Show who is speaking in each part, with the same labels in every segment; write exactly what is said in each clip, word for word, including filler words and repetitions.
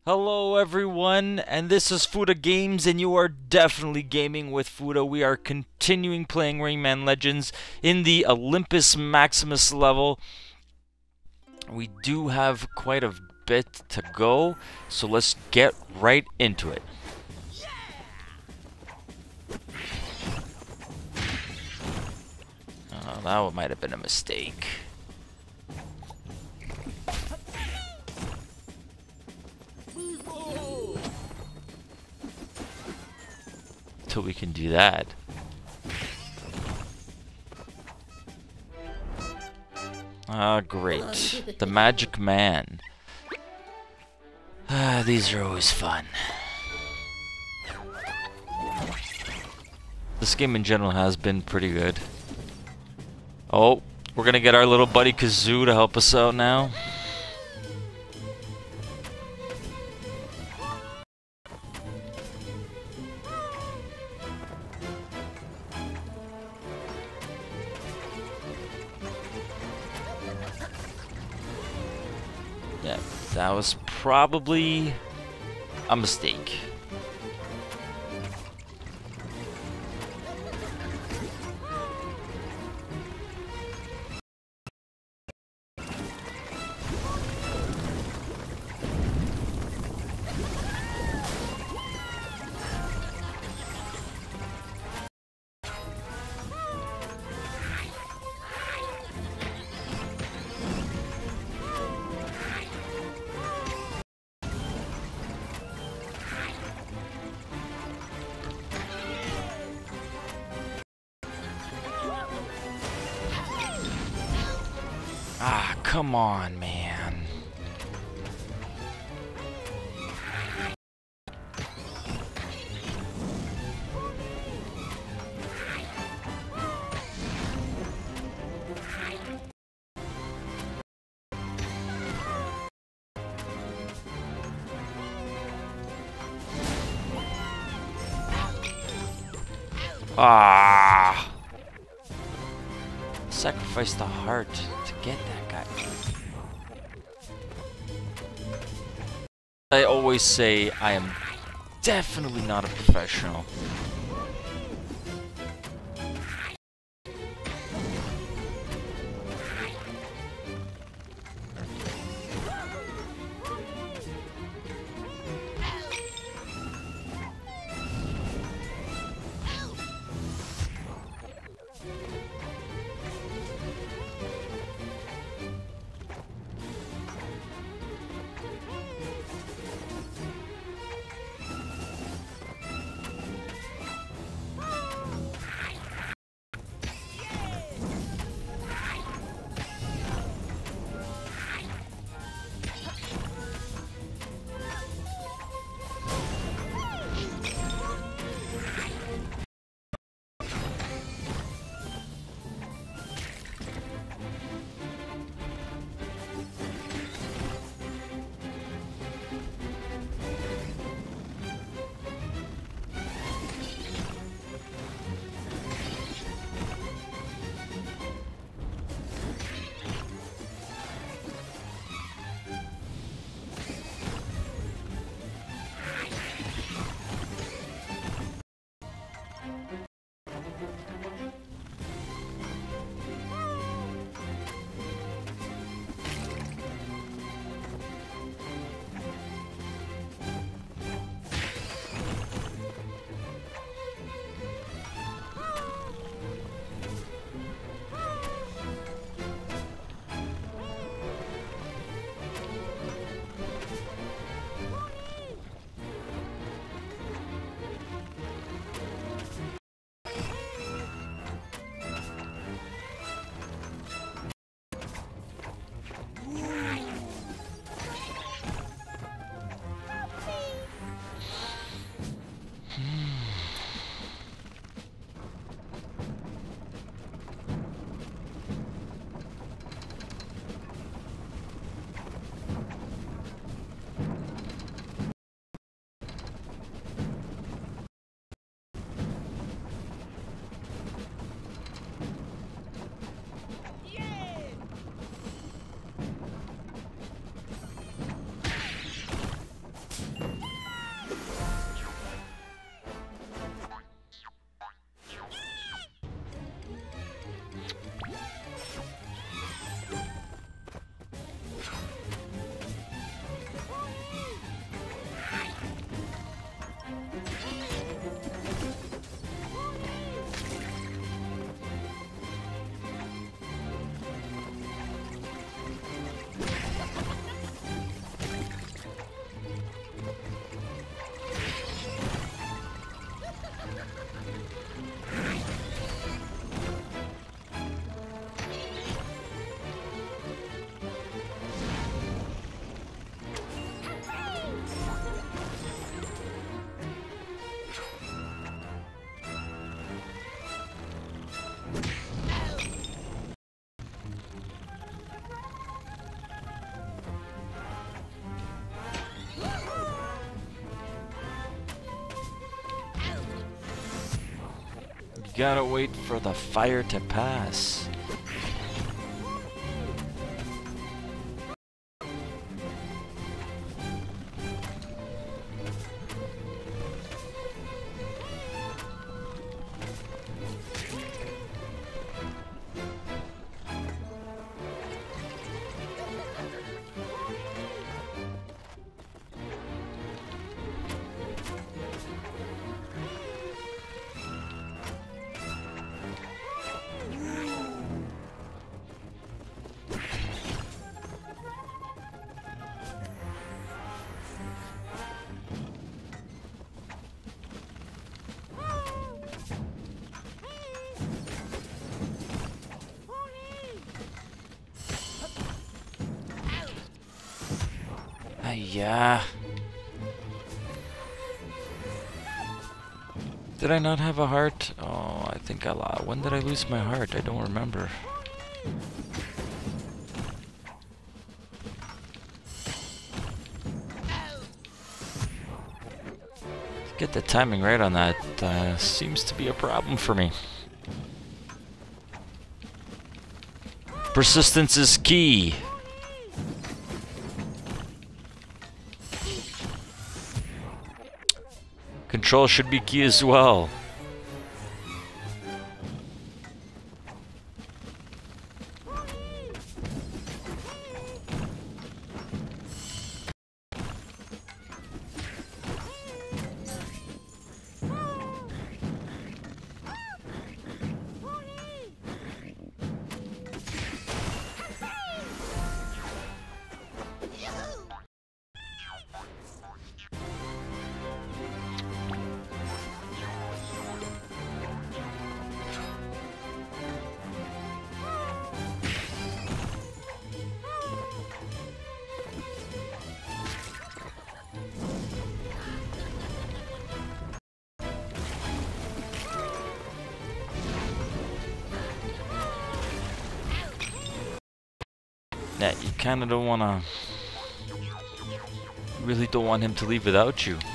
Speaker 1: Hello everyone, and this is Fuda Games, and you are definitely gaming with Fuda. We are continuing playing Rayman Legends in the Olympus Maximus level. We do have quite a bit to go, so let's get right into it. Oh, that might have been a mistake. Till we can do that. Ah, great. The Magic Man. Ah, these are always fun. This game in general has been pretty good. Oh, we're gonna get our little buddy Kazoo to help us out now. Yeah, that was probably a mistake. Ah, come on, man. Ah. Sacrifice the heart to get that guy. I always say I am definitely not a professional. gotta wait for the fire to pass. Yeah. Did I not have a heart? Oh, I think I lost. When did I lose my heart? I don't remember. To get the timing right on that uh, seems to be a problem for me. Persistence is key. Control should be key as well. Yeah, you kind of don't want to... really don't want him to leave without you.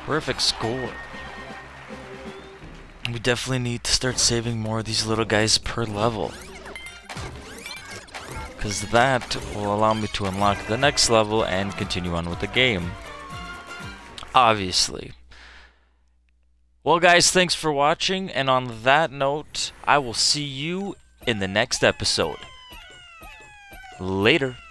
Speaker 1: Perfect score. We definitely need to start saving more of these little guys per level, because that will allow me to unlock the next level and continue on with the game. Obviously. Well guys, thanks for watching, and on that note, I will see you in the next episode. Later.